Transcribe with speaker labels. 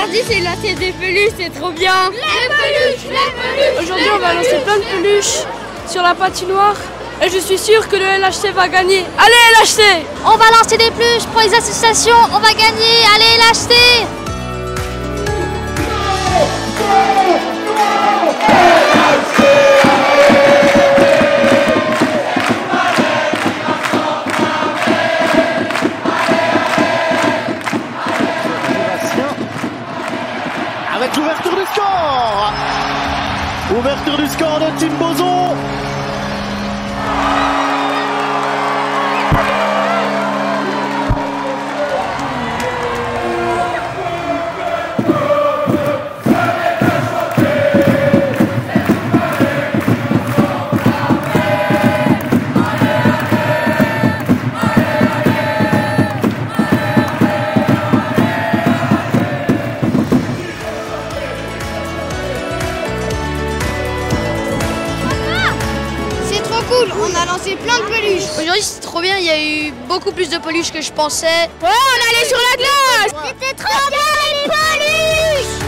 Speaker 1: Aujourd'hui c'est lancer des peluches, c'est trop bien.
Speaker 2: Les peluches, les peluches.
Speaker 3: Aujourd'hui on va lancer plein de peluches sur la patinoire et je suis sûr que le LHC va gagner. Allez LHC!
Speaker 2: On va lancer des peluches pour les associations, on va gagner. Allez LHC!
Speaker 4: Avec l'ouverture du score. Ouverture du score de Tim Bozon.
Speaker 1: Cool, on a lancé plein de peluches.
Speaker 3: Aujourd'hui c'est trop bien, il y a eu beaucoup plus de peluches que je pensais.
Speaker 1: Ouais, on allait sur la glace.
Speaker 2: C'était trop bien les peluches.